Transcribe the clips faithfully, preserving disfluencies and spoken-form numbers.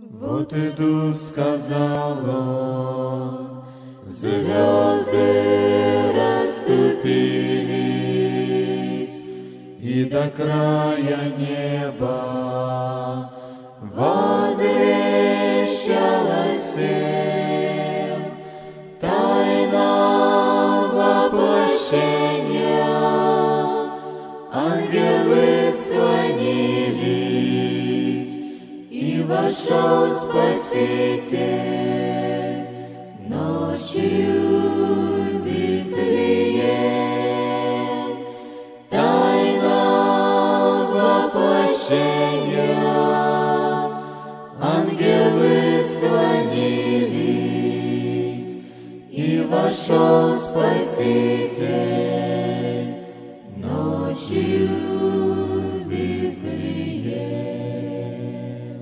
Вот идут, сказал он, звезды расступились, и до края неба возвещалась всем тайна воплощения. Ангелы склонились, и вошел Спаситель ночью в Вифлеем. Тайна воплощения. Ангелы склонились, и вошел Спаситель ночью в Вифлеем.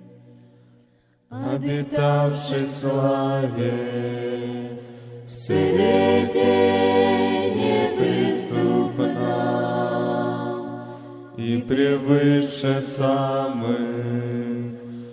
Обитавший в славе, в свете неприступном и превыше самых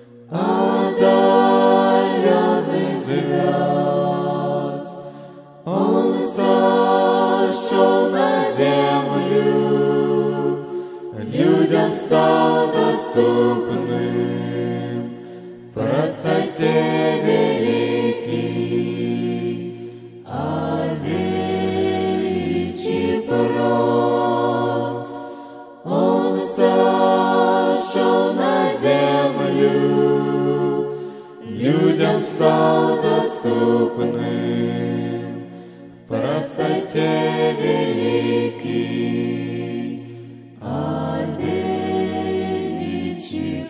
отдаленных звезд, Он сошел на землю, людям стал доступным в простоте великий, а величий прост. Он сошел на землю, людям стал доступным в простоте великий, а величий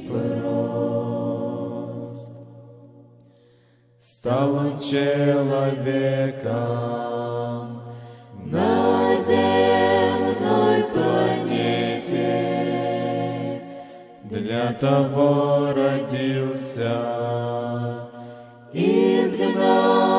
прост. Стал он человеком на земной планете, для того родился, изгнал